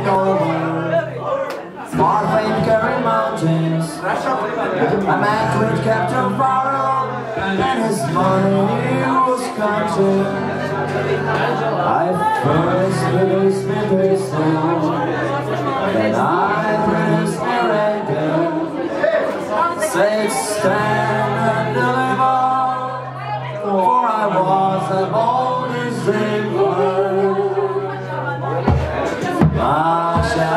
flying over Cork and Kerry mountains. I met with Captain Farrell and his money was counting. I first released my pistol, then I pressed my anchor. Said stand and deliver, for I was a bold as they were. Musha,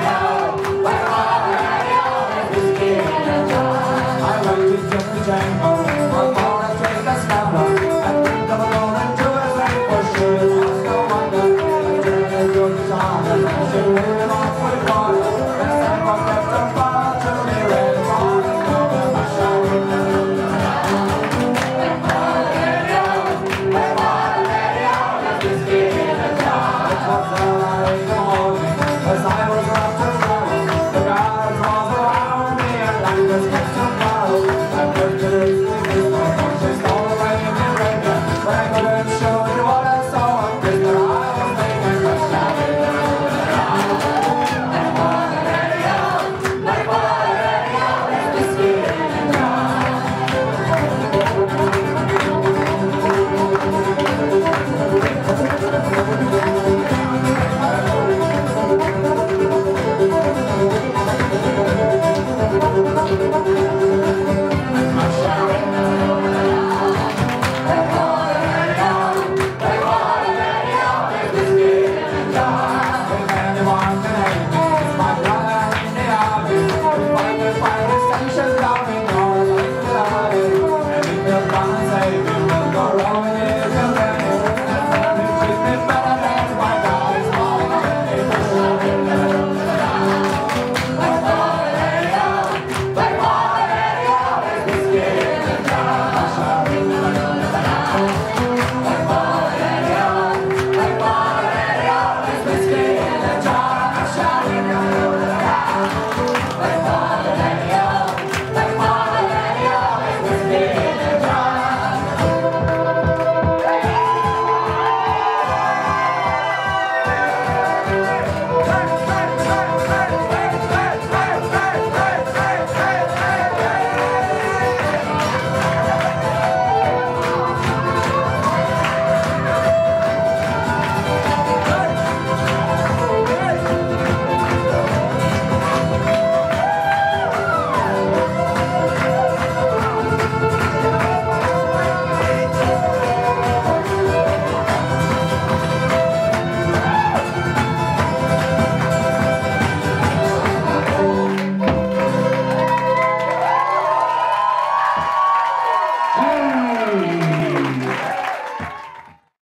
I want to jump the jungle.